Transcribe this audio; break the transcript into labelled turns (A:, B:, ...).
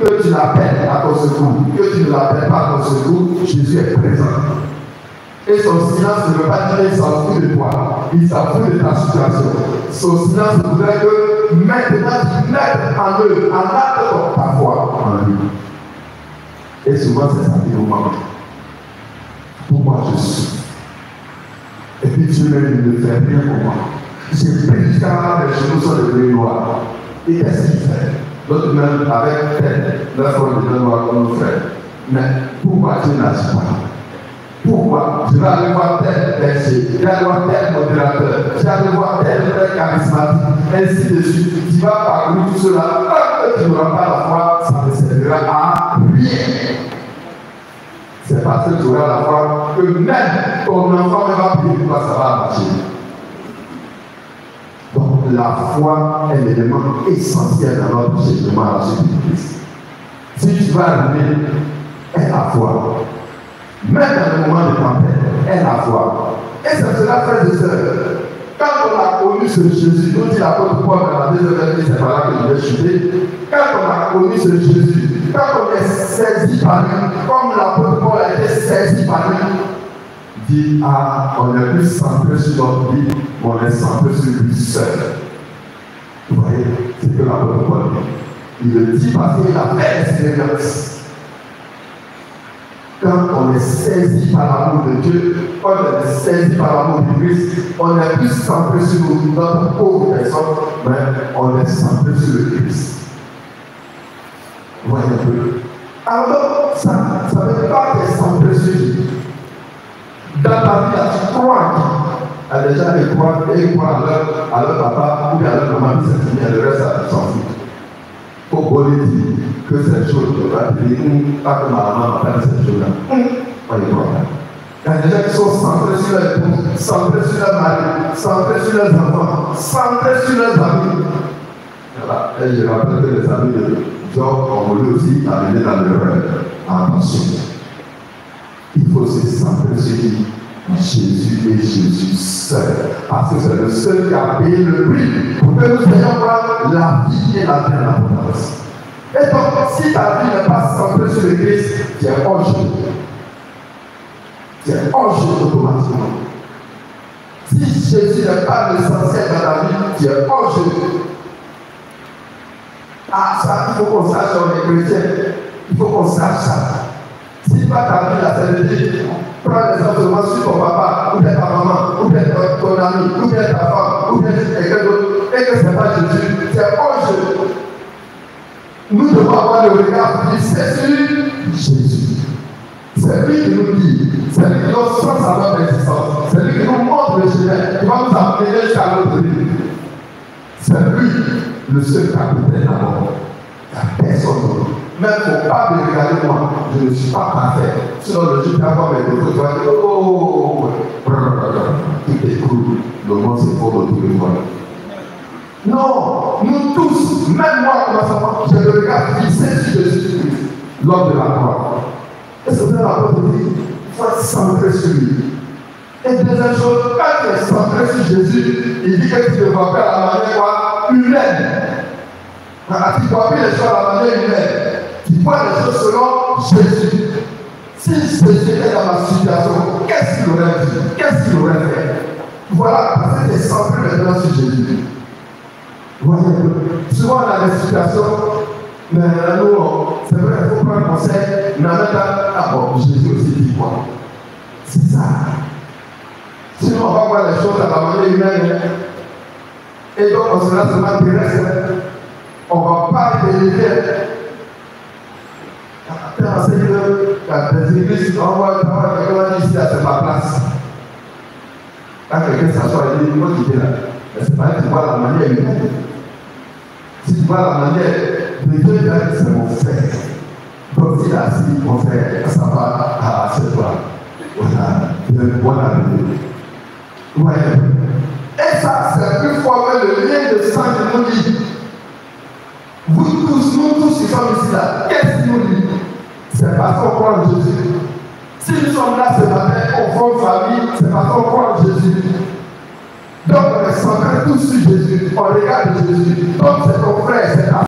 A: Que tu l'appelles à ton secours, que tu ne l'appelles pas à ton secours, Jésus est présent. Et son silence ne veut pas dire qu'il s'en fout de toi, il s'en fout de ta situation. Son silence voudrait que maintenant tu mettes en œuvre, en acte ta foi en lui. Et souvent c'est ça qui nous manque. Pour moi je suis. Et puis Dieu même ne fait rien pour moi. J'ai pris car les genoux sont devenus noirs. Et qu'est-ce qu'il fait? L'autre même avec tel, la forme de noirs comme nous fait. Mais pourquoi Dieu n'agit pas? Pourquoi? Je vais aller voir tel berger, je vais aller voir tel modérateur, je vais aller voir tel frère charismatique, ainsi de suite. Tu vas parcourir tout cela, tant que tu n'auras pas la foi, ça ne servira à rien. C'est parce que tu auras la foi que même ton enfant ne va prier pour toi, ça va marcher. Donc la foi est l'élément essentiel dans notre cheminement à la suite de Christ. Si tu vas arriver, est la foi. Même dans le moment de tempête, est la foi. Et c'est cela, frères et sœurs. Quand on a connu ce Jésus, nous dit l'apôtre Paul dans la deuxième lettre, c'est par là que je vais chuter. Quand on a connu ce Jésus, quand on est saisi par lui, comme l'apôtre Paul a été saisi par lui, dit on est plus centré sur notre vie, on est centré sur lui seul. Vous voyez, c'est que l'apôtre Paul dit. Il le dit parce qu'il a fait l'expérience. Quand on est saisi par l'amour de Dieu, quand on est saisi par l'amour de Christ, on est plus centré sur notre pauvre personne, mais on est centré sur le Christ. Vous voyez un peu. Alors, ça ne veut pas être centré sur Dieu. Dans ta vie, tu crois en qui? À déjà, ils croient à leur papa ou bien à leur maman, c'est le reste, ça s'en fout. Il faut qu'on dire que cette chose va dire, pas que ma maman m'appelle cette chose-là. On y croit. Il y a des gens qui sont centrés sur leur épouse, centrés sur leur mari, centrés sur leurs enfants, centrés sur leurs amis. Voilà. Et je rappelle que les amis de Job ont voulu aussi amener dans l'erreur. Attention. Il faut se centrer sur lui. Jésus et Jésus seul. Parce que c'est le seul qui a payé le prix pour que nous ayons voir la vie et la vie en abondance. Et donc, si ta vie n'est pas centrée sur le Christ, tu es hors jeu. Tu es hors jeu automatiquement. Si Jésus n'est pas l'essentiel dans ta vie, tu es hors jeu. Ah, ça, il faut qu'on sache, on est chrétien. Il faut qu'on sache ça. Si pas ta vie, la sérénité, prends les enseignements sur ton papa, ou bien ta maman, ou bien ton ami, ou bien ta femme, ou bien quelqu'un d'autre, et que ce n'est pas Jésus, c'est hors jeu. Nous devons avoir le regard fixé sur Jésus. C'est lui qui nous dit, c'est lui qui nous sens à notre existence, c'est lui qui nous montre le chemin, qui va nous amener jusqu'à notre vie. C'est lui le seul capitaine à bord. Il n'y a personne d'autre. Mais il ne faut pas me regarder moi, je ne suis pas parfait. Sinon, le jour où avoir mes défauts, tu vas dire, oh, tout est cool. Le monde c'est faux de tous les fois. Non, nous tous, même moi, commençant, j'ai le regard fixé sur Jésus-Christ, l'homme de la croix. Et c'est bien la porte de vie, il faut être centré sur lui. Et deuxième chose, quand tu es centré sur Jésus, il dit que tu devras faire la manière quoi? Humaine. Tu dois faire les choses à la manière humaine. Tu vois les choses selon Jésus. Si Jésus était dans ma situation, qu'est-ce qu'il aurait dit? Qu'est-ce qu'il aurait fait? Voilà, parce que tu es centré maintenant sur Jésus. Vous voyez, souvent on a des situations, mais nous, c'est vrai, il faut prendre conseil, mais en même temps, Jésus aussi dit quoi? C'est ça. Sinon, on va voir les choses à la manière humaine. Et donc, on sera seulement terrestre. On ne va pas élever. Tu enseignes que des églises, on voit quelqu'un ici, c'est ma place. Quand quelqu'un s'assoit, il dit, moi, tu es là. Mais c'est pas que tu vois la manière humaine. Si tu vois la manière de Dieu, c'est mon frère. Donc, s'il a assis, mon frère, ça va à cette fois. Voilà, bon avenir. Ouais. Et ça, c'est plus fort que le lien de sang qui nous lie. Vous tous, nous tous qui sommes ici là, qu'est-ce qui nous lie? C'est parce qu'on croit en Jésus. Si nous sommes là ce matin, on forme famille, c'est parce qu'on croit en Jésus. Donc on est centré tous sur Jésus, on regarde Jésus. Donc c'est ton frère, c'est ta